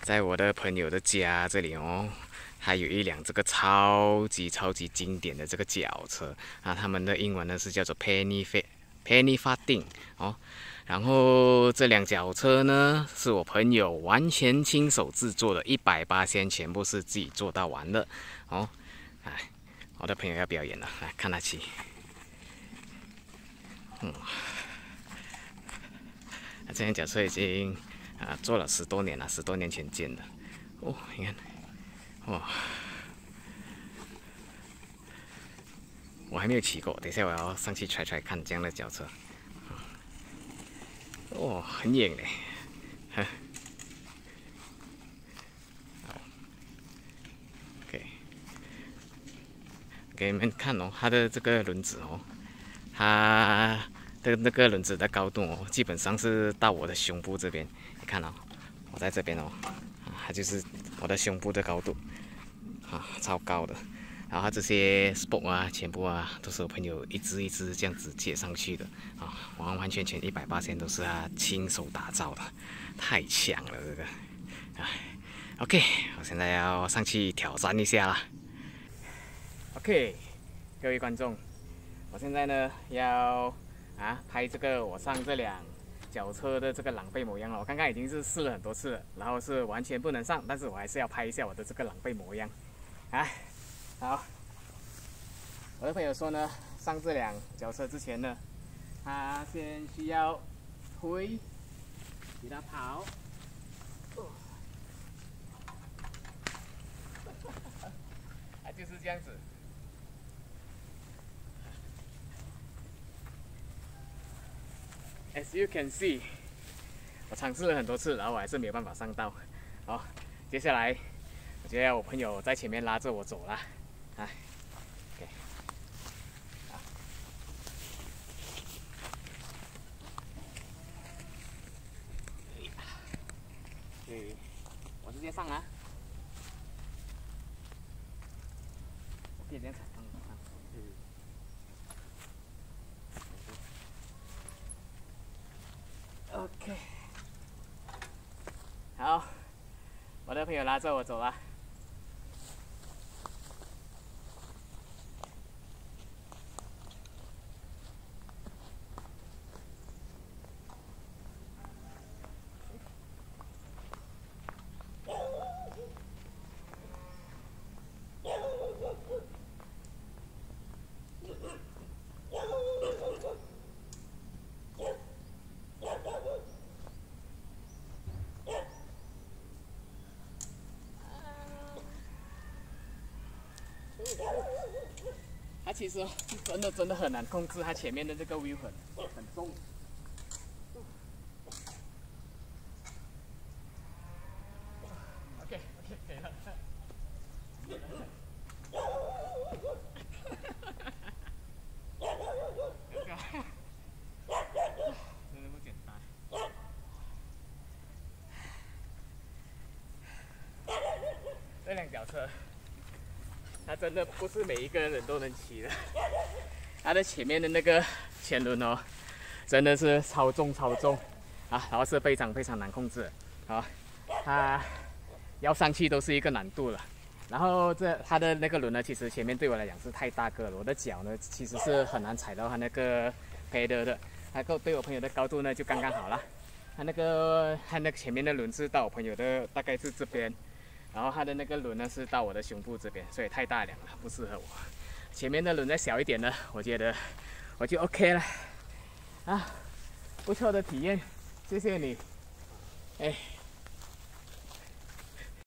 在我的朋友的家这里哦，还有一辆这个超级经典的这个脚车啊，他们的英文呢是叫做 Penny Farthing 哦。然后这辆脚车呢，是我朋友完全亲手制作的，100%全部是自己做到完的哦。哎，我的朋友要表演了，来看他骑。这辆脚车已经做了10多年了，10多年前建的。哦，你看，哇！我还没有骑过，等一下我要上去踩看这样的脚车。哦，很远嘞，给你们看哦，它的这个轮子哦，它的那个轮子的高度哦，基本上是到我的胸部这边。你看哦，我在这边哦，它就是我的胸部的高度超高的。然后它这些 spoke 啊，全部都是我朋友一只这样子接上去的完全100%都是他亲手打造的，太强了这个。OK， 我现在要上去挑战一下啦。OK， 各位观众，我现在呢要拍这个我上这辆脚车的这个狼狈模样了。我刚刚已经是试了很多次了，然后是完全不能上，但是我还是要拍一下我的这个狼狈模样。好，我的朋友说呢，上这辆脚车之前呢，他先需要推，给他跑。就是这样子。As you can see， 我尝试了很多次，然后我还是没有办法上到。好，接下来我觉得我朋友在前面拉着我走了。OK， 我直接上啊。可以这样踩上OK， 好，我的朋友拉着我走了。它其实真的很难控制，它前面的这个 wheel 很重。OK， 可以了。真的不简单。这辆脚车，它真的不是每一个人都能骑的。它的前面的那个前轮哦，真的是超重然后是非常难控制它要上去都是一个难度了。然后它的那个轮呢，其实前面对我来讲是太大个了，我的脚呢其实是很难踩到它那个 pedal 的。它对我朋友的高度呢就刚刚好了。它那个前面的轮是到我朋友的大概是这边，然后它的那个轮呢是到我的胸部这边，所以太大辆了，不适合我。前面的轮再小一点呢，我觉得我就 OK 了不错的体验，谢谢你。